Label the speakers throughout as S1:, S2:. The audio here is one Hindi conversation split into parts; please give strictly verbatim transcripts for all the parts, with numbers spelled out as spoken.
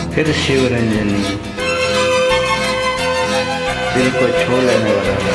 S1: फिर शिवरंजनी दिल को छू लेने वाला।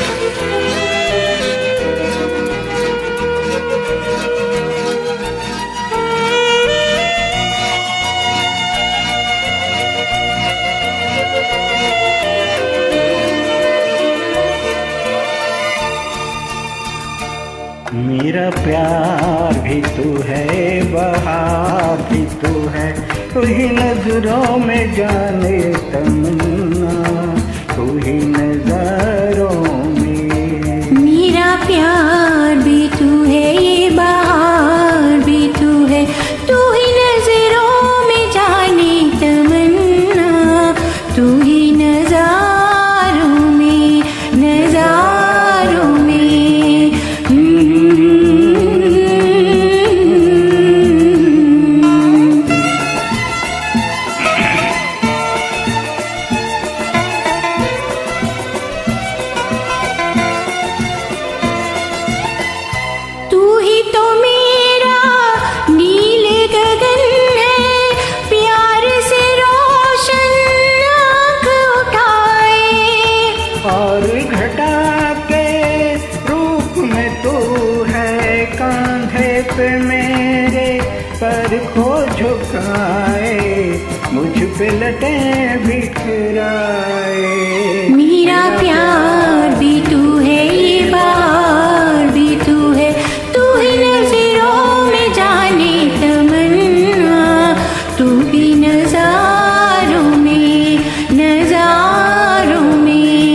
S1: मेरा प्यार भी तू है, बहार भी तू है, तू ही नजरों में जाने तमन्ना, तू ही नजरों में।
S2: मेरा प्यार भी तू है, ये बहार भी तू है, तू ही नजरों में जाने तमन्ना, तू ही नजारों में, नजारों में।
S1: पे मेरे पर खो झुकाए, मुझ पे लटे बिखराए।
S2: मेरा प्यार भी तू है, ये बहार भी तू है, तू ही नजरों में जाने तमन्ना, तू ही नजारों में, नजारों में।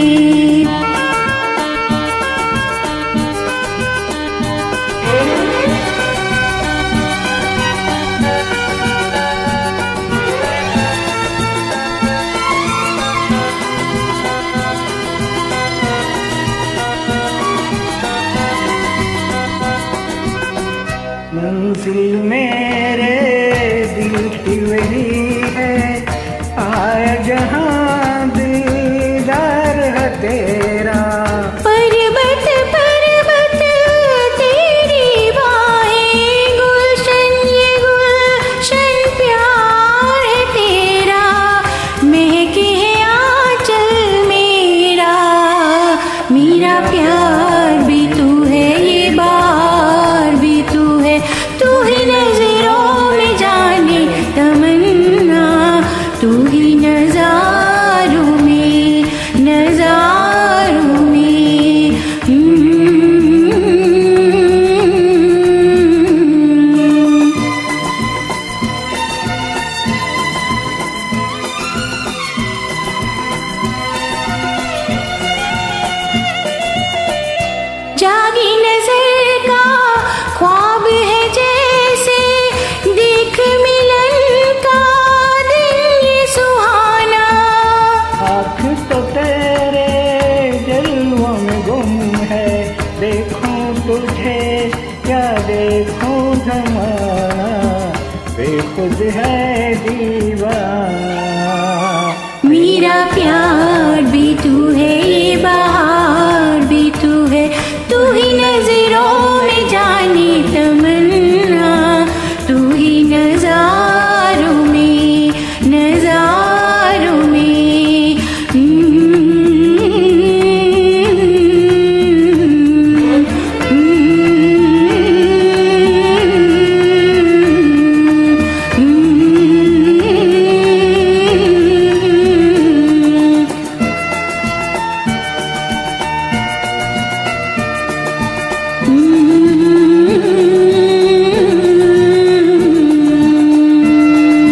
S1: मंजिल मेरे दिल की वही है, आया जहाँ दीदार है तेरा।
S2: पर्वत पर्वत तेरी बाहें, गुलशन ये गुलशन प्यार है तेरा, महके आंचल मेरा। मेरा प्यार भी तू है, ये बहार भी तू है, तू ही नजरों में जाने तमन्ना, तू ही नजारों में, नजारों में। जागी नजर का ख्वाब है जैसे, देख मिलन का दिल ये सुहाना।
S1: आँख तो तेरे जलवों में गुम है, देखूं तुझे क्या देखूं ज़माना, बेखुद है दीवाना।
S2: मेरा प्यार भी तू है, ये बहार भी तू है, तू ही नजरों में जाने तमन्ना, तू ही नजारों में, नजारों में।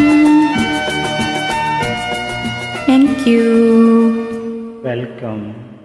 S2: Thank you.
S1: Welcome.